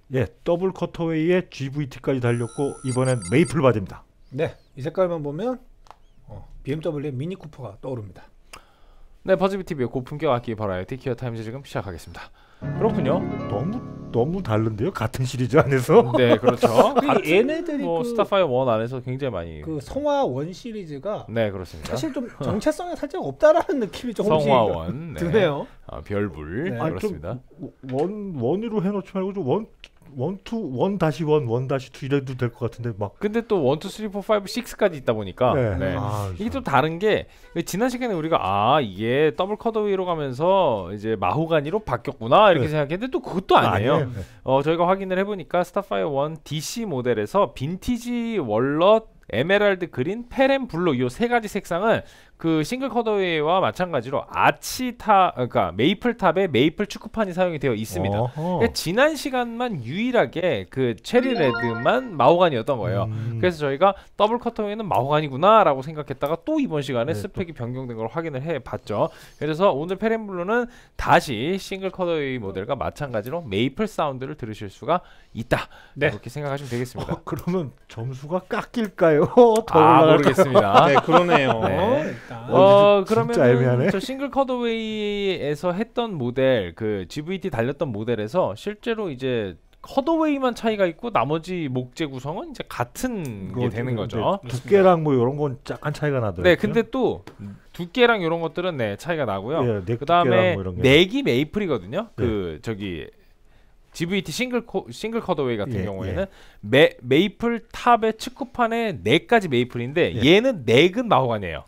예, 더블 커터웨이에 GVT까지 달렸고 이번엔 메이플 바디입니다. 네, 이 색깔만 보면 BMW의 미니 쿠퍼가 떠오릅니다. 네, 버즈비 TV의 고품격 악기 버라이어티 기어 타임즈 지금 시작하겠습니다. 그렇군요. 너무 다른데요? 같은 시리즈 안에서? 네, 그렇죠. 얘네들이 뭐 스타파이어 1 안에서 굉장히 많이 그 성화 원 시리즈가 네, 그렇습니다. 사실 좀 정체성이 살짝 없다라는 느낌이 조금씩 성화원 드네요. 별불. 네. 그렇습니다. 원으로 해놓지 말고 좀 원 다시 투 이래도 될 것 같은데 막. 근데 또 1, 2, 3, 4, 5, 6까지 있다 보니까 네. 네. 아, 이게 또 다른 게 지난 시간에 우리가 이게 더블 컷어웨이로 가면서 이제 마호가니로 바뀌었구나 이렇게 네. 생각했는데 또 그것도 아니에요. 네. 저희가 확인을 해보니까 스타파이어 1 DC 모델에서 빈티지 월넛 에메랄드 그린, 페렌 블루 이 세 가지 색상은 그 싱글 컷어웨이와 마찬가지로 그러니까 메이플 탑에 메이플 축구판이 사용이 되어 있습니다. 그러니까 지난 시간만 유일하게 그 체리 레드만 마호가니였던 거예요. 그래서 저희가 더블 컷어웨이는 마호가니구나라고 생각했다가 또 이번 시간에 스펙이 변경된 걸 확인을 해봤죠. 그래서 오늘 페렌 블루는 다시 싱글 컷어웨이 모델과 마찬가지로 메이플 사운드를 들으실 수가 있다. 네. 그렇게 생각하시면 되겠습니다. 그러면 점수가 깎일까요? 더 올라갈까요? 모르겠습니다. 네, 그러네요. 네. 일단. 진짜 애매하네. 그러면 저 싱글 컷어웨이에서 했던 모델 그 GVT 달렸던 모델에서 실제로 이제 컷어웨이만 차이가 있고 나머지 목재 구성은 이제 같은 게 되는 거죠. 두께랑 뭐 이런 건 약간 차이가 나더라고요. 네, 근데 또 두께랑 이런 것들은 차이가 나고요. 예, 그다음에 뭐 이런 게. 넥이 메이플이거든요. 그 저기 GVT 싱글 컷어웨이 같은 경우에는 메이플 탑의 측구판에 넥까지 메이플인데 얘는 넥은 마호가니예요.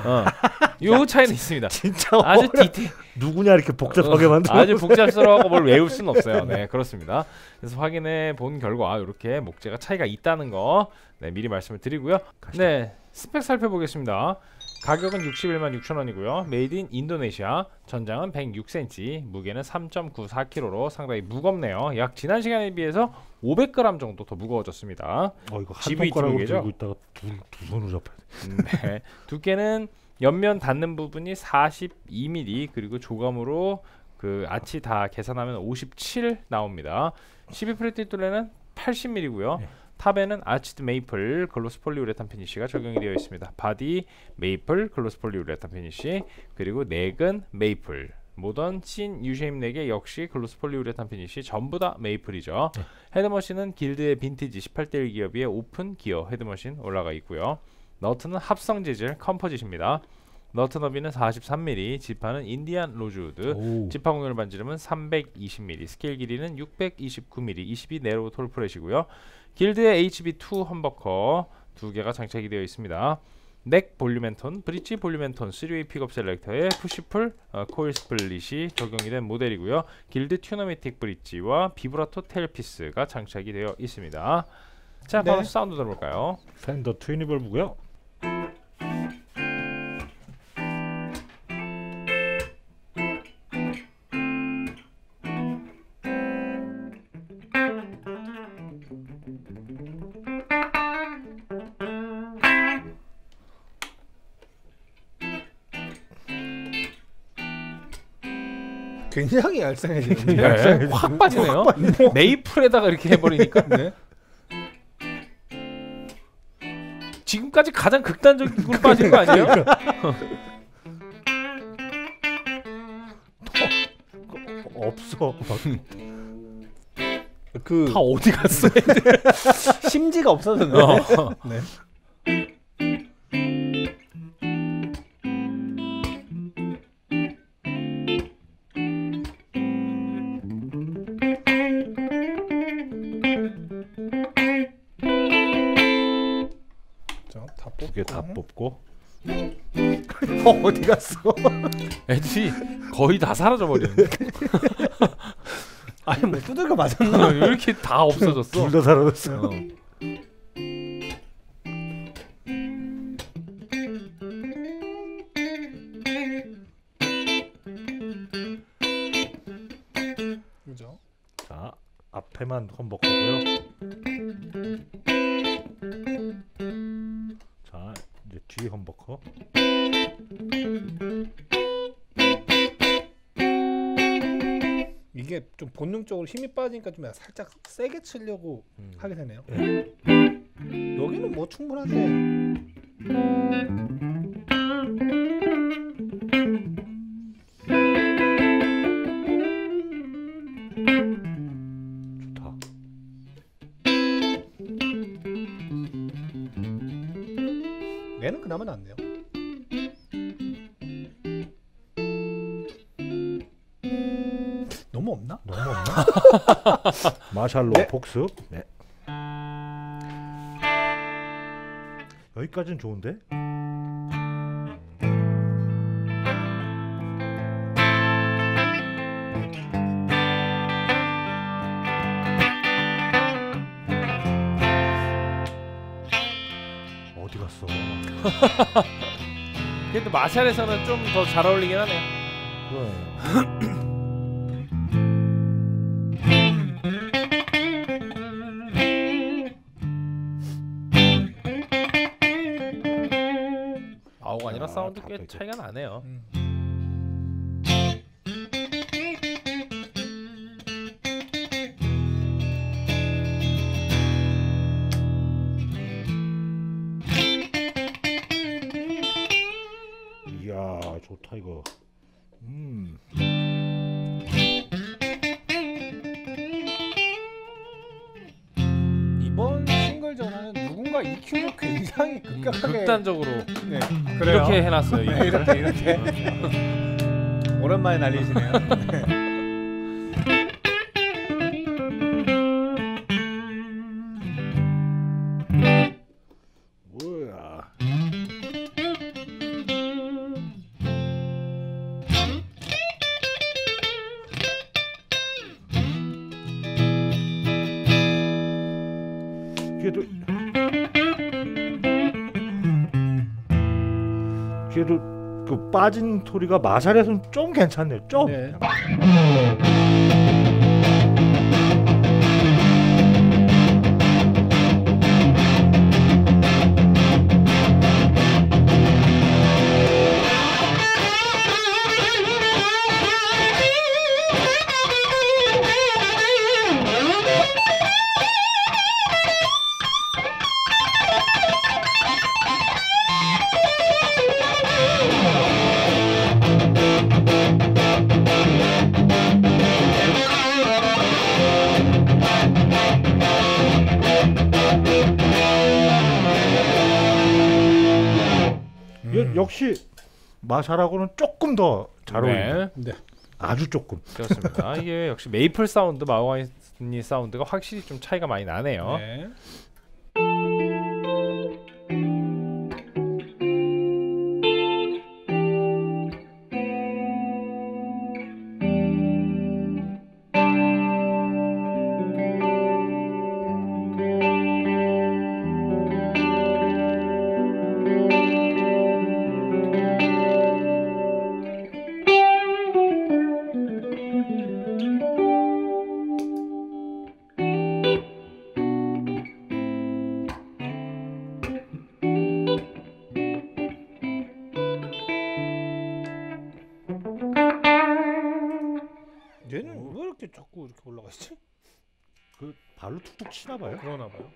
요 차이는 있습니다. 진짜 아주 디테일 누구냐 이렇게 복잡하게 만들어. 아주 복잡스러워하고 뭘 외울 수는 없어요. 네, 그렇습니다. 그래서 확인해 본 결과 이렇게 목재가 차이가 있다는 거 미리 말씀을 드리고요. 네, 스펙 살펴보겠습니다. 가격은 61만 6천 원이고요. 메이드 인 인도네시아, 전장은 106cm, 무게는 3.94kg로 상당히 무겁네요. 약 지난 시간에 비해서 500g 정도 더 무거워졌습니다. 이거 한 GVT 손가락으로 무게죠? 들고 있다가 두 손으로 잡아야 돼. 네, 두께는 옆면 닿는 부분이 42mm 그리고 조감으로 그 아치 다 계산하면 57 나옵니다. 12프레티 뚜레는 80mm고요. 탑에는 아치드 메이플 글로스 폴리우레탄 피니쉬가 적용이 되어 있습니다. 바디 메이플 글로스 폴리우레탄 피니쉬 그리고 넥은 메이플 모던 신 유쉐임 넥의 역시 글로스 폴리우레탄 피니쉬 전부 다 메이플이죠. 헤드머신은 길드의 빈티지 18대1 기어비의 오픈 기어 헤드머신 올라가 있고요. 너트는 합성 재질 컴포짓입니다. 너트 너비는 43mm, 지파는 인디안 로즈우드, 지파 공률 반지름은 320mm, 스케일 길이는 629mm, 22 네로우 톨프렛이고요. 길드의 HB2 험버커 2개가 장착이 되어 있습니다. 넥 볼륨앤톤, 브릿지 볼륨앤톤 3웨이 픽업 셀렉터에 푸시풀 코일 스플릿이 적용이 된 모델이고요. 길드 튜너매틱 브릿지와 비브라토 테일피스가 장착이 되어 있습니다. 자, 바로 사운드 들어볼까요? 펜더 트위니벌브고요. 굉장히 얄쌍해지네요. 네, 확 빠지네요. 메이플에다가 이렇게 해버리니까 지금까지 가장 극단적으로 빠진 거 아니에요? 없어. 다 어디 갔어? 심지가 없어졌네. 네. 두개 다 뽑고. 어디 갔어? 애들이 거의 다 사라져 버리는데. 아니 뭐 두들겨 맞았나? 왜 이렇게 다 없어졌어? 둘 다 사라졌어. 그죠? 자, 앞에만 험버커고요. 자, 이제 뒤 험버커. 이게 이게 좀 본능적으로 힘이 빠지니까 좀 살짝 세게 치려고 하게 되네요. 여기는 뭐 충분한데. 좋다. 얘는 그나마 낫네요. 너무 없나? 너무 없나? 마샬로 네. 복습. 네. 여기까지는 좋은데? 어디 갔어? 그래도 마샬에서는 좀 더 잘 어울리긴 하네요. 그래. 아우가 아니라 야, 사운드 다 꽤 되게- 차이가 나네요. 이야 좋다 이거. 이번 싱글 전화는 누군가 EQ를 굉장히 급격하게 극단적으로 네, 이렇게 해놨어요. 네, 이거를. 이렇게 오랜만에 날리시네요. 뭐야? 그래도 그 빠진 소리가 마샬에서는 좀 괜찮네요. 좀. 네. 역시 마샬하고는 조금 더 잘 어울린다. 네, 네. 아주 조금. 그렇습니다. 이게 역시 메이플 사운드, 마호가니 사운드가 확실히 좀 차이가 많이 나네요. 네. 얘는 왜 이렇게 자꾸 이렇게 올라가 있지? 그 발로 툭툭 치나 봐요. 그러나 봐요.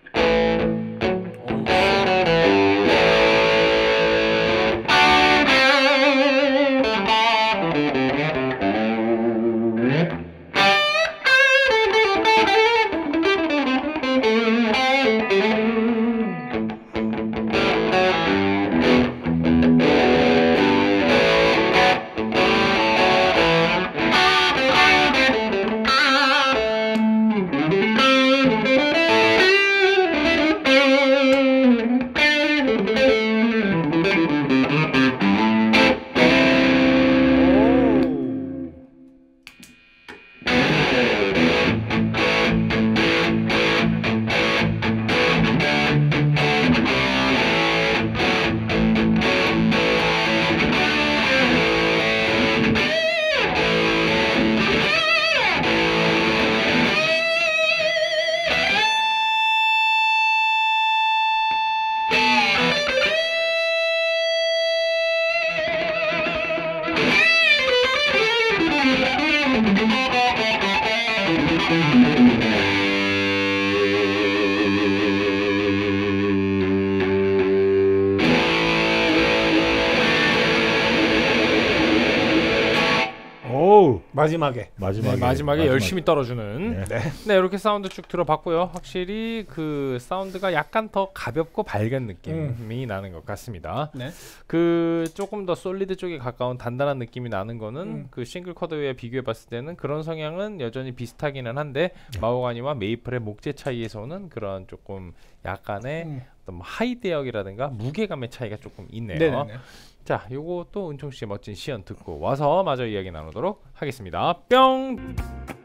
마지막에 네, 마지막에 열심히 떨어주는 네 이렇게 사운드 쭉 들어봤고요. 확실히 그 사운드가 약간 더 가볍고 밝은 느낌이 나는 것 같습니다. 네. 그 조금 더 솔리드 쪽에 가까운 단단한 느낌이 나는 거는 그 싱글 쿼드웨이와 비교해봤을 때는 그런 성향은 여전히 비슷하기는 한데 마호가니와 메이플의 목재 차이에서 오는 그런 조금 약간의 어떤 뭐 하이 대역이라든가 무게감의 차이가 조금 있네요. 네네네. 자, 요거 또 은총 씨의 멋진 시연 듣고 와서 마저 이야기 나누도록 하겠습니다. 뿅.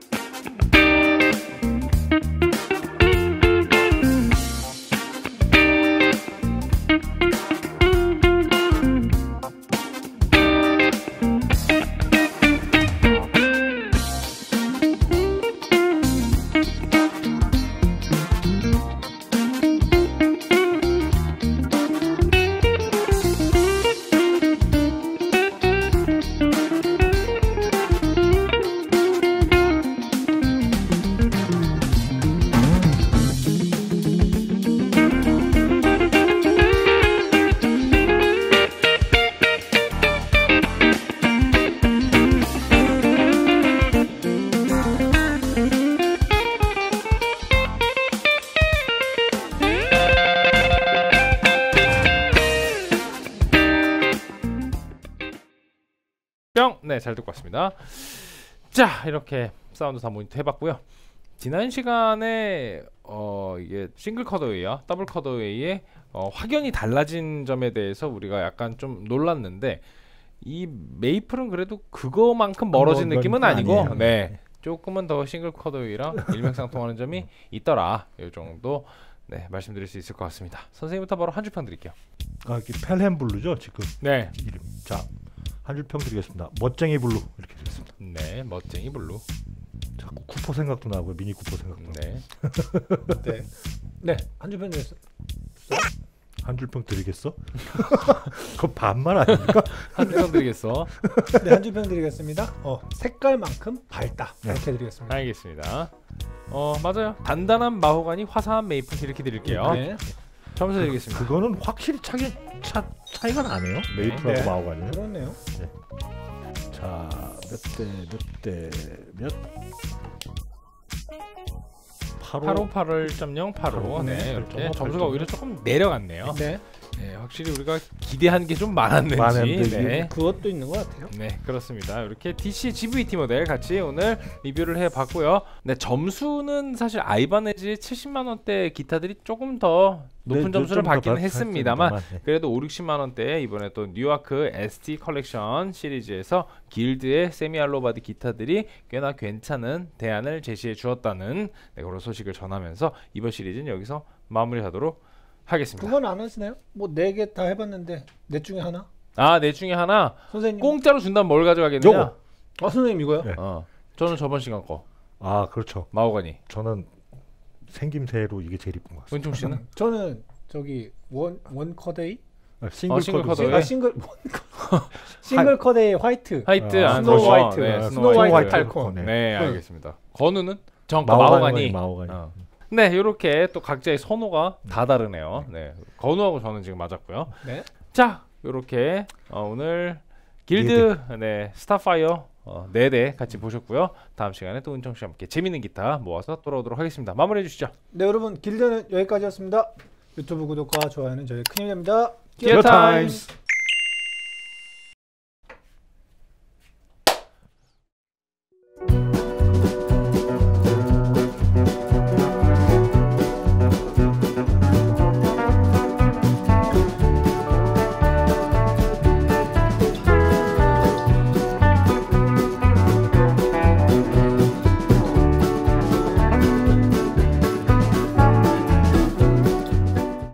네, 잘 듣고 왔습니다. 자, 이렇게 사운드 다 모니터 해봤고요. 지난 시간에 이게 싱글 컷어웨이와 더블 컷어웨이의 확연히 달라진 점에 대해서 우리가 약간 좀 놀랐는데 이 메이플은 그래도 그거만큼 멀어진 느낌은 아니고 아니에요. 네, 조금은 더 싱글 컷어웨이랑 일맥상통하는 점이 있더라. 이 정도 네, 말씀드릴 수 있을 것 같습니다. 선생님부터 바로 한 줄 평 드릴게요. 아, 펠햄 블루죠 지금 네, 이름. 자, 한 줄 평 드리겠습니다. 멋쟁이 블루 이렇게 되겠습니다. 네, 멋쟁이 블루. 자꾸 쿠퍼 생각도 나고요. 미니 쿠퍼 생각도 나고. 네, 네. 네. 한 줄 평 한 줄 평 드리겠어? 그거 반말 아닙니까? 한 줄 평 드리겠어. 네, 한 줄 평 드리겠습니다. 색깔만큼 밝다. 이렇게 드리겠습니다. 알겠습니다. 맞아요. 단단한 마호가니, 화사한 메이플 이렇게 드릴게요. 네. 점수 드리겠습니다. 그거는 확실히 차이가 나네요. 메이플하고 네. 마호가니는. 그렇네요. 자, 몇 대 몇? 85, 81.0, 85. 네, 이렇게 점수가 오히려 조금 내려갔네요. 네. 네, 확실히 우리가 기대한 게 좀 많았는지. 많았는지. 네. 그것도 있는 것 같아요. 네, 그렇습니다. 이렇게 DC GVT 모델 같이 오늘 리뷰를 해봤고요. 네, 점수는 사실 아이바네즈 70만 원대 기타들이 조금 더 높은 점수를 받기는 했습니다만 그래도 5, 60만 원대에 이번에 또 뉴아크 ST 컬렉션 시리즈에서 길드의 세미알로바드 기타들이 꽤나 괜찮은 대안을 제시해 주었다는 그런 소식을 전하면서 이번 시리즈는 여기서 마무리하도록 하겠습니다. 그건 안 하시나요? 뭐 4개 다 해봤는데 넷 중에 하나? 아, 넷 중에 하나 선생님. 공짜로 준다면 뭘 가져가겠느냐? 요거. 선생님 이거요? 네. 저는 저번 시간 거 아, 그렇죠. 마호가니. 저는 생김새로 이게 제일 이쁜 것 같습니다. 은총 씨는? 저는 저기 원 컷데이? 싱글 싱글 컷. 컷. 싱글 컷데이 화이트. 화이트, 스노우 화이트. 네, 스노우 화이트 팔콘. 네, 알겠습니다. 건우는? 마호가니. 네, 이렇게 또 각자의 선호가 다 다르네요. 네, 건우하고 저는 지금 맞았고요. 네. 자, 이렇게 오늘 길드 네, 스타파이어 4대 같이 보셨고요. 다음 시간에 또 은총 씨와 함께 재밌는 기타 모아서 돌아오도록 하겠습니다. 마무리해 주시죠. 네, 여러분 길드는 여기까지였습니다. 유튜브 구독과 좋아요는 저희 큰 힘이 됩니다. 기어 타임스.